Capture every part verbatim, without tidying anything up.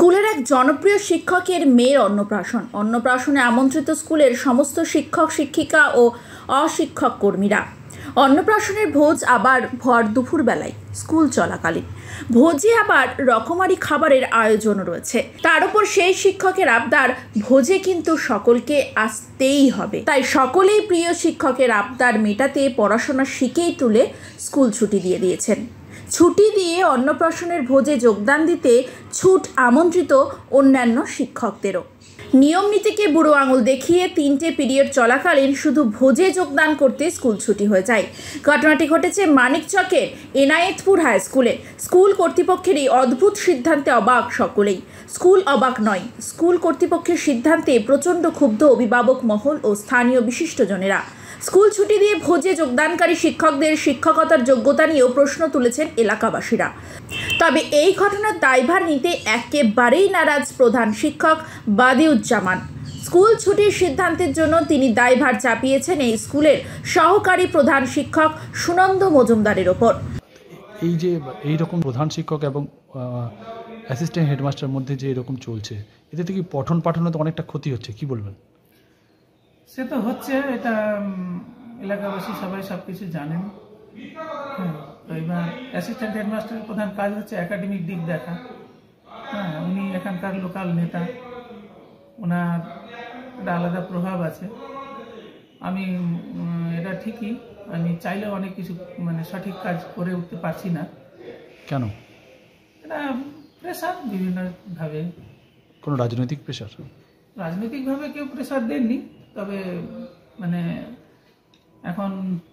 স্কুলের এক জনপ্রিয় শিক্ষকের মেয়ের অন্নপ্রাশন। অন্নপ্রাশনে আমন্ত্রিত স্কুলের সমস্ত শিক্ষক শিক্ষিকা ও অশিক্ষক কর্মীরা। অন্নপ্রাশনের ভোজ আবার ভর দুপুর বেলায় স্কুল চলাকালীন। ভোজে আবার রকমারি খাবারের আয়োজন রয়েছে। তার উপর সেই শিক্ষকের আবদার, ভোজে কিন্তু সকলকে আসতেই হবে। তাই সকলেই প্রিয় শিক্ষকের আবদার মেটাতে পড়াশোনা শিখেই তুলে স্কুল ছুটি দিয়ে দিয়েছেন। ছুটি দিয়ে অন্নপ্রাশনের ভোজে যোগদান দিতে ছুট আমন্ত্রিত অন্যান্য শিক্ষকদেরও। নিয়ম নীতিকে বুড়ো আঙুল দেখিয়ে তিনটে পিরিয়ড চলাকালীন শুধু ভোজে যোগদান করতে স্কুল ছুটি হয়ে যায়। ঘটনাটি ঘটেছে মানিকচকের এনায়েতপুর হাই স্কুলে। স্কুল কর্তৃপক্ষের এই অদ্ভুত সিদ্ধান্তে অবাক সকলেই। স্কুল অবাক নয়, স্কুল কর্তৃপক্ষের সিদ্ধান্তে প্রচণ্ড ক্ষুব্ধ অভিভাবক মহল ও স্থানীয় বিশিষ্টজনেরা। স্কুল ছুটি দিয়ে ভোজে যোগদানকারী শিক্ষকদের শিক্ষকতার যোগ্যতা নিয়েও প্রশ্ন তুলেছেন এলাকাবাসীরা। তবে এই ঘটনার দায়ভার নিতে একেবারেই নারাজ প্রধান শিক্ষক বাদিউজ্জামান। স্কুল ছুটির সিদ্ধান্তের জন্য তিনি দায়ভার চাপিয়েছেন এই স্কুলের সহকারী প্রধান শিক্ষক সুনন্দ মজুমদারের ওপর। এই যে এই রকম প্রধান শিক্ষক এবং অ্যাসিস্ট্যান্ট হেডমাস্টারের মধ্যে যে এরকম চলছে, এতে থেকে পঠন পাঠনে তো অনেকটা ক্ষতি হচ্ছে, কি বলবেন? সে তো হচ্ছে, এটা এলাকাবাসী সবাই সব কিছু জানেন। হ্যাঁ, তো এবার অ্যাসিস্ট্যান্ট হেডমাস্টারের প্রধান কাজ হচ্ছে একাডেমিক দিক দেখা। হ্যাঁ, উনি এখানকার লোকাল নেতা, ওনার একটা আলাদা প্রভাব আছে। আমি এটা ঠিকই, আমি চাইলেও অনেক কিছু মানে সঠিক কাজ করে উঠতে পারছি না। কেন? এটা প্রেশার, বিভিন্নভাবে। কোনো রাজনৈতিক প্রেশার? রাজনৈতিকভাবে কেউ প্রেশার দেননি, তবে মানে এখন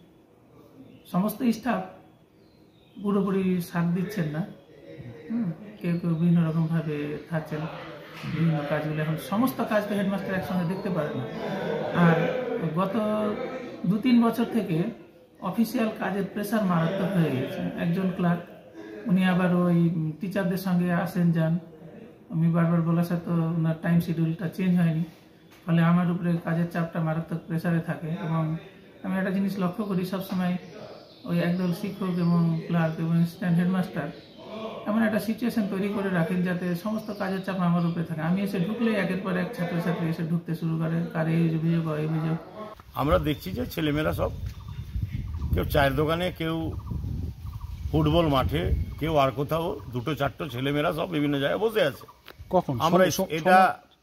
সমস্ত স্টাফ পুরোপুরি সাথ দিচ্ছেন না। হুম কেউ কেউ বিভিন্ন রকমভাবে থাকছেন, বিভিন্ন কাজগুলো এখন সমস্ত কাজ তো হেডমাস্টার একসঙ্গে দেখতে পারে না। আর গত দু তিন বছর থেকে অফিসিয়াল কাজের প্রেশার মারাত্মক হয়ে গেছে। একজন ক্লার্ক, উনি আবার ওই টিচারদের সঙ্গে আসেন যান, আমি বারবার বলার সাথে ওনার টাইম শিডিউলটা চেঞ্জ হয়নি, ফলে আমার উপরে কাজের চাপটা মারাত্মক প্রেসারে থাকে। এবং আমি একটা জিনিস লক্ষ্য করি, সবসময় ওই একদল শিক্ষক এবং ক্লার্ক এবং অ্যাসিস্ট্যান্ট হেডমাস্টার এমন একটা সিচুয়েশন তৈরি করে রাখেন যাতে সমস্ত কাজের চাপ আমার উপরে থাকে। আমি এসে ঢুকলেই একের পর এক ছাত্রছাত্রী এসে ঢুকতে শুরু করে, কার এই অভিযোগ এই অভিযোগ। আমরা দেখছি যে ছেলেমেয়েরা সব, কেউ চায়ের দোকানে, কেউ ফুটবল মাঠে, কেউ আর কোথাও, দুটো চারটো ছেলেমেয়েরা সব বিভিন্ন জায়গায় বসে আছে। কখন? আমরা এটা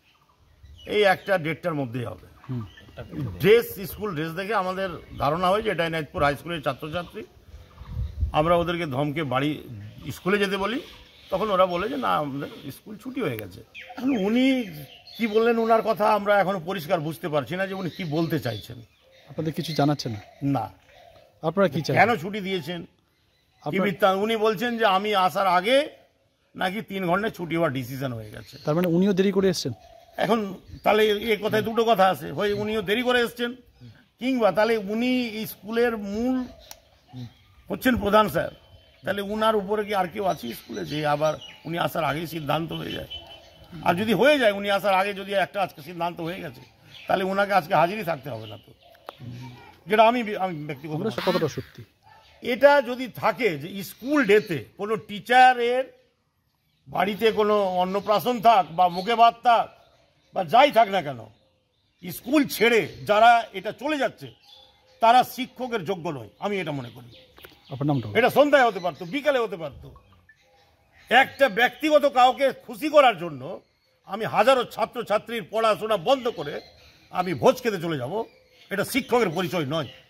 এই একটা দেড়টার মধ্যেই হবে। ড্রেস, স্কুল ড্রেস দেখে আমাদের ধারণা হয় যে এটা এনায়েতপুর হাই স্কুলের ছাত্রছাত্রী। আমরা ওদেরকে ধমকে বাড়ি স্কুলে যেতে বলি, তখন ওরা বলে যে না, আমাদের স্কুল ছুটি হয়ে গেছে। এখন উনি কি বললেন, ওনার কথা আমরা এখনো পরিষ্কার বুঝতে পারছি না যে উনি কি বলতে চাইছেন। আপনাদের কিছু জানাচ্ছেন না? আপনারা কি চান, কেন ছুটি দিয়েছেন, কি বৃত্তান্ত? উনি বলছেন যে আমি আসার আগে নাকি তিন ঘন্টা ছুটি হওয়ার ডিসিশন হয়ে গেছে। তার মানে উনিও দেরি করে এসছেন। এখন তাহলে এই কথায় দুটো কথা আছে, হয় উনিও দেরি করে এসছেন, কিংবা তাহলে উনি স্কুলের মূল হচ্ছেন প্রধান স্যার, তাহলে উনার উপরে কি আর কেউ আছে স্কুলে যে আবার উনি আসার আগেই সিদ্ধান্ত হয়ে যায়? আর যদি হয়ে যায় উনি আসার আগে যদি একটা আজকে সিদ্ধান্ত হয়ে গেছে, তাহলে ওনাকে আজকে হাজিরই থাকতে হবে না তো, যেটা আমি আমি ব্যক্তিগত কতটা সত্যি। এটা যদি থাকে যে স্কুল ডেতে কোনো টিচারের বাড়িতে কোনো অন্নপ্রাশন থাক বা মুখে ভাত থাক বা যাই থাক না কেন, স্কুল ছেড়ে যারা এটা চলে যাচ্ছে তারা শিক্ষকের যোগ্য নয়, আমি এটা মনে করি। আপনার নামটা? এটা সন্ধ্যায় হতে পারতো, বিকালে হতে পারতো। একটা ব্যক্তিগত কাউকে খুশি করার জন্য আমি হাজারো ছাত্রছাত্রীর পড়াশোনা বন্ধ করে আমি ভোজ খেতে চলে যাব, এটা শিক্ষকের পরিচয় নয়।